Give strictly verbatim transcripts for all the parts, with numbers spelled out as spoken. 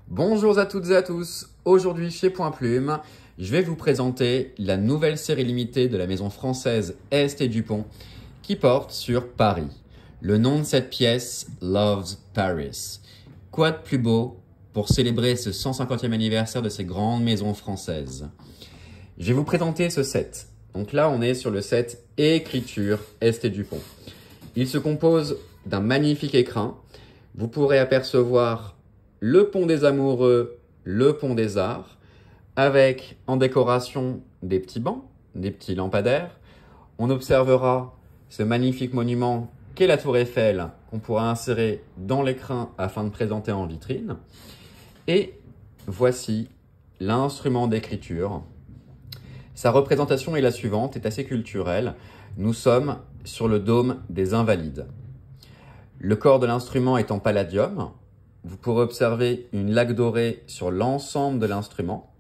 Bonjour à toutes et à tous, aujourd'hui chez Point Plume, je vais vous présenter la nouvelle série limitée de la maison française E S T Dupont qui porte sur Paris. Le nom de cette pièce, Loves Paris. Quoi de plus beau pour célébrer ce cent cinquantième anniversaire de ces grandes maisons françaises? Je vais vous présenter ce set. Donc là, on est sur le set Écriture E S T Dupont. Il se compose d'un magnifique écrin. Vous pourrez apercevoir le pont des amoureux, le pont des arts, avec en décoration des petits bancs, des petits lampadaires. On observera ce magnifique monument qu'est la Tour Eiffel, qu'on pourra insérer dans l'écrin afin de présenter en vitrine. Et voici l'instrument d'écriture. Sa représentation est la suivante, est assez culturelle. Nous sommes sur le dôme des Invalides. Le corps de l'instrument est en palladium. Vous pourrez observer une laque dorée sur l'ensemble de l'instrument.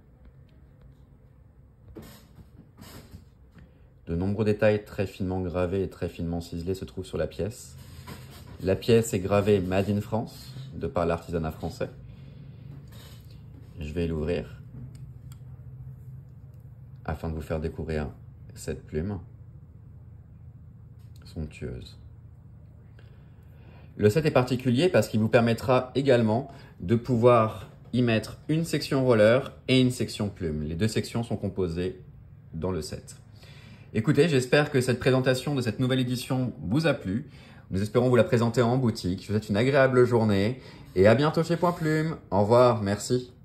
De nombreux détails très finement gravés et très finement ciselés se trouvent sur la pièce. La pièce est gravée Made in France, de par l'artisanat français. Je vais l'ouvrir afin de vous faire découvrir cette plume somptueuse. Le set est particulier parce qu'il vous permettra également de pouvoir y mettre une section roller et une section plume. Les deux sections sont composées dans le set. Écoutez, j'espère que cette présentation de cette nouvelle édition vous a plu. Nous espérons vous la présenter en boutique. Je vous souhaite une agréable journée et à bientôt chez Point Plume. Au revoir, merci.